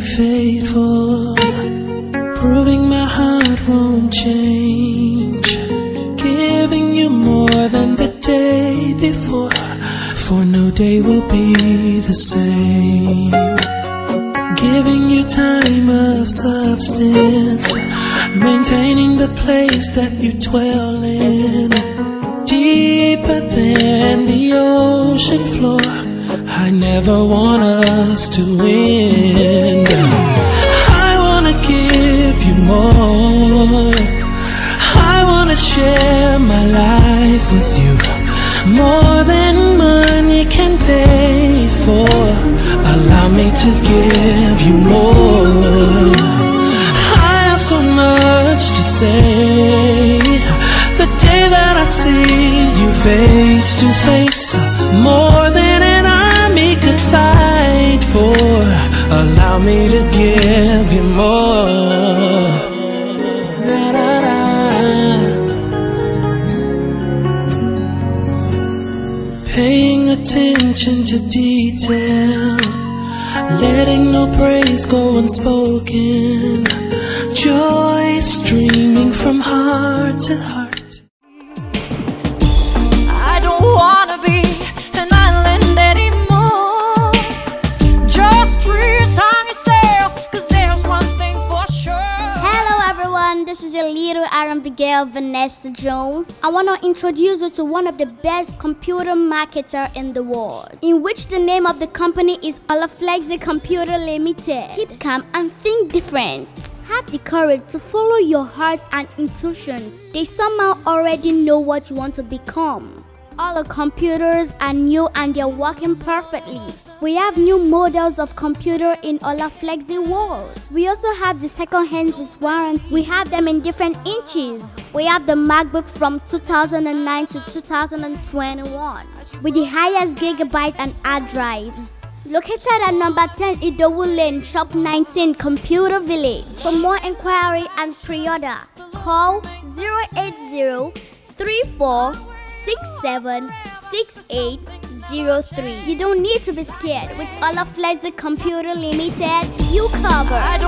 faithful, proving my heart won't change, giving you more than the day before, for no day will be the same. Giving you time of substance, maintaining the place that you dwell in, deeper than the ocean floor. I never want us to end. I wanna give you more. I wanna share my life with you, more than money can pay for. Allow me to give you more. I have so much to say. The day that I see you face to face, more than an army could fight for. Allow me to give you more. Da, da, da. Paying attention to detail, letting no praise go unspoken, joy streaming from heart to heart. I don't wanna be an island anymore. Just reassign yourself, cause there's one thing for sure. Hello everyone, this is your little R&B girl Vanessa Jones. I want to introduce you to one of the best computer marketer in the world, in which the name of the company is Olaflexic Computer Limited. Keep calm and think different. Have the courage to follow your heart and intuition. They somehow already know what you want to become. All the computers are new and they're working perfectly. We have new models of computer in Olaflexic world. We also have the second hands with warranty. We have them in different inches. We have the MacBook from 2009 to 2021 with the highest gigabyte and hard drives. Located at number 10 Idowu Lane, Shop 19, Computer Village. For more inquiry and pre-order, call 080-3467-6803. You don't need to be scared. With Olaflexic Computer Limited, you cover.